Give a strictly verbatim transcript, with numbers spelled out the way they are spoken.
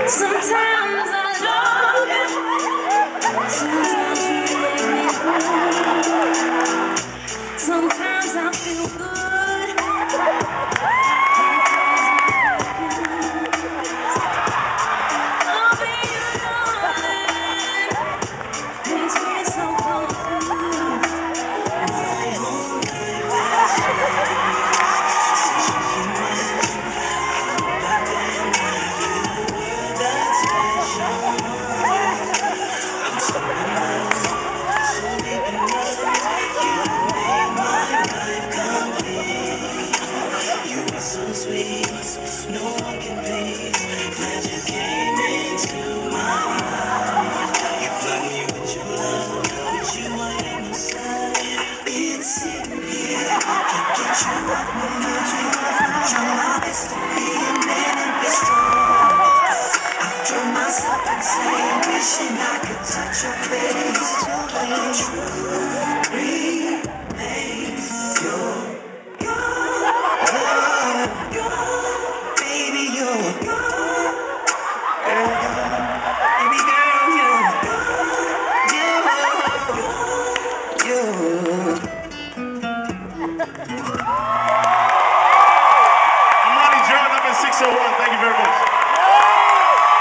Sometimes I love you. Sometimes you make me cry. Sometimes I feel good. Loving you, darling, makes me so confused. So sweet, no one can be. Glad you came into my life. You flood me with your love, with you I am inside. Been sitting here, can't get you off my mind. You're my destiny, and man and be strong. I throw myself insane, wishing I could touch your face. But the truth remains.